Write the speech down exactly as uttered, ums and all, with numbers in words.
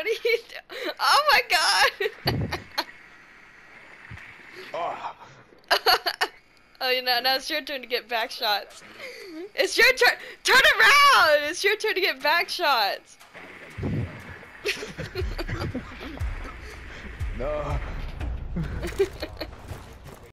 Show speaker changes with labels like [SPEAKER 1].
[SPEAKER 1] are you doing? Oh my god!
[SPEAKER 2] Oh.
[SPEAKER 1] Oh, you know, now it's your turn to get back shots. It's your turn. Turn around! It's your turn to get back shots.
[SPEAKER 2] No.